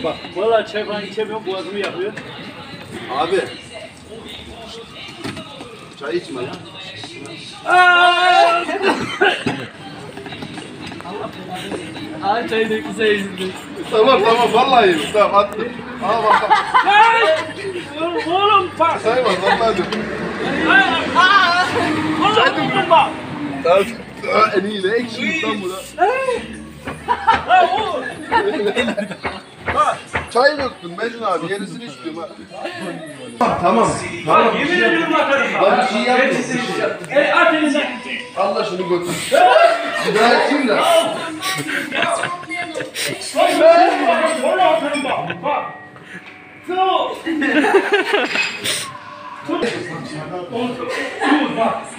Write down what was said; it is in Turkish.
Bak valla çay falan içemiyorum, boğazımı yapıyor. Abi. Çay içme lan. Ay çayı da kısa ezildi. Tamam vallahi yedim. Tamam attım. Al bakalım. Oğlum bak. Sayma vallahi dur. Oğlum bak. En iyi ne ekşi lan burada. Çay döktün Mecnun abi, yerisini istiyorum ha. Tamam. Yemin ediyorum atarım. Ben bir şey yapmıyorum. At elinden. Allah şunu götür. Bir daha eteyim de. Valla atarım bak. Bak. Bak.